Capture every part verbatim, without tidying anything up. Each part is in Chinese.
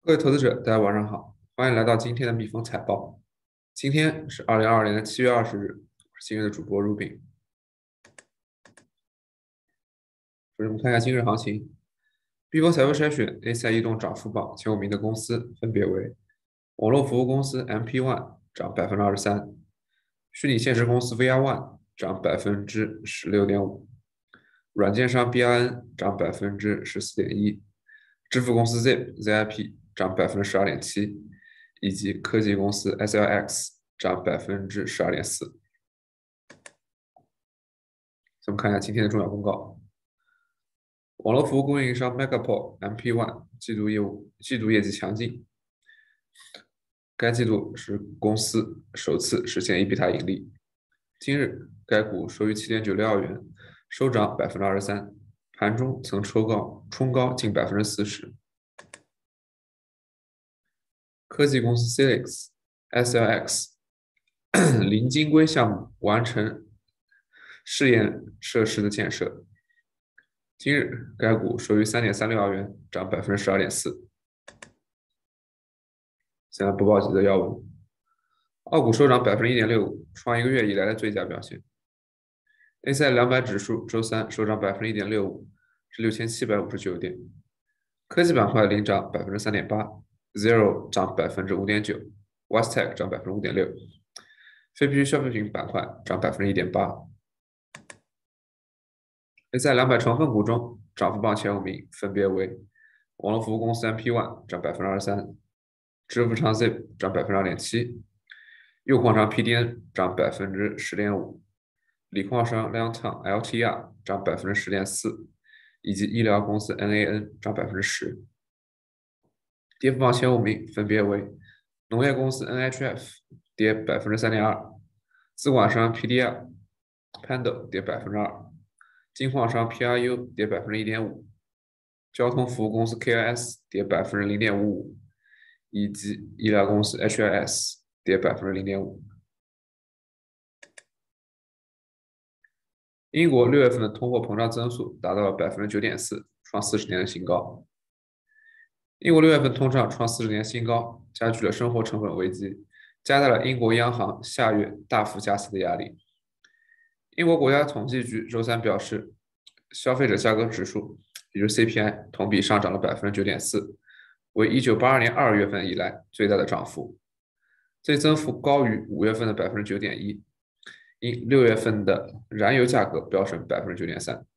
各位投资者，大家晚上好，欢迎来到今天的蜜蜂财报。今天是二零二二年的七月二十日，我是今日的主播 Rubin。首先我们看一下今日行情，蜜蜂财富筛选 A 赛异动涨幅榜前五名的公司分别为：网络服务公司 M P One 涨百分之二十三，虚拟现实公司 V R One 涨百分之十六点五，软件商 B I N 涨百分之十四点一，支付公司 Zip Z I P 涨百分之十二点七，以及科技公司 S L X 涨百分之十二点四。我们看一下今天的重要公告。网络服务供应商 Megaport M P One 季度业务季度业绩强劲，该季度是公司首次实现 EBITDA 盈利。今日该股收于七点九六二元，收涨百分之二十三，盘中曾抽高冲高近百分之四十。科技公司 Celix S L X 零晶硅项目完成试验设施的建设。今日该股收于三点三六二元，涨百分之十二点四。现在播报几则要闻。澳股收涨百分之一点六五，创一个月以来的最佳表现。A 赛两百指数周三收涨百分之一点六五，至六千七百五十九点。科技板块领涨百分之三点八 ，Zero 涨百分之五点九 ，Westech 涨百分之五点六。非必需消费品板块涨百分之一点八。A 赛两百成分股中，涨幅榜前五名分别为：网络服务公司 M P One 涨百分之二十三，支付商 Zip 涨百分之二点七，铀矿商 P D N 涨百分之十点五，锂矿商 Liontown L T R 涨百分之十点四，以及医疗公司 N A N 涨百分之十。跌幅榜前五名分别为：农业公司 N H F 跌百分之三点二，资管商 P D L、Pando 跌百分之二，金矿商 P R U 跌百分之一点五，交通服务公司 K I S 跌百分之零点五五，以及医疗公司 H I S 跌百分之零点五。英国六月份的通货膨胀增速达到了百分之九点四，创四十年的新高。英国六月份通胀创四十年新高，加剧了生活成本危机，加大了英国央行下月大幅加息的压力。英国国家统计局周三表示，消费者价格指数，也就是 C P I， 同比上涨了百分之九点四，为一九八二年二月份以来最大的涨幅，这增幅高于五月份的百分之九点一，因六月份的燃油价格飙升百分之九点三。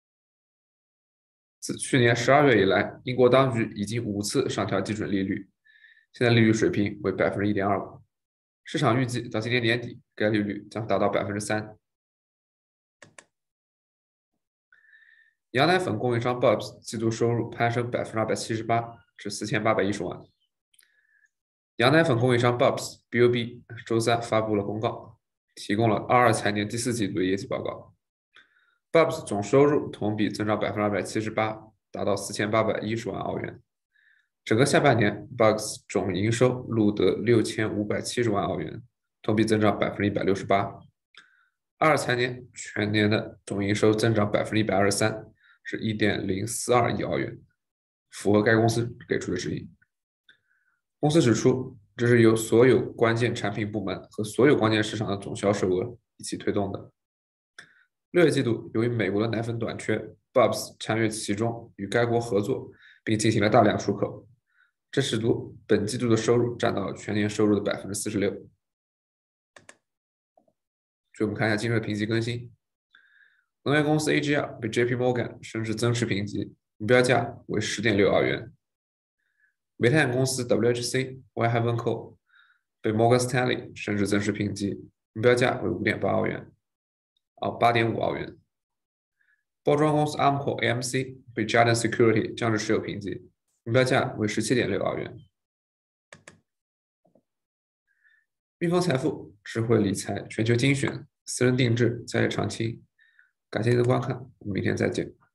自去年十二月以来，英国当局已经五次上调基准利率，现在利率水平为百分之一点二五，市场预计到今年年底，该利率将达到百分之三。羊奶粉供应商 Bubs 季度收入攀升百分之二百七十八，至四千八百一十万。羊奶粉供应商 Bubs B O B 周三发布了公告，提供了二二财年第四季度的业绩报告。Bubs 总收入同比增长百分之二百七十八，达到四千八百一十万澳元。整个下半年 ，Bubs 总营收录得六千五百七十万澳元，同比增长百分之一百六十八。二二财年全年的总营收增长百分之一百二十三，是一点零四二亿澳元，符合该公司给出的指引。公司指出，这是由所有关键产品部门和所有关键市场的总销售额一起推动的。六月季度，由于美国的奶粉短缺 ，Bubs 参与其中，与该国合作，并进行了大量出口，这使得本季度的收入占到全年收入的百分之四十六。所以我们看一下今日的评级更新。能源公司 A G R 被 J P Morgan 升至增持评级，目标价为十点六澳元。煤炭公司 W H C Whitehaven Coal 被 Morgan Stanley 升至增持评级，目标价为五点八澳元，啊八点五澳元。包装公司 Amcor A M C 被 Jarden Security 降至持有评级，目标价为十七点六澳元。蜜蜂财富智慧理财全球精选，私人定制，交易长青。感谢您的观看，我们明天再见。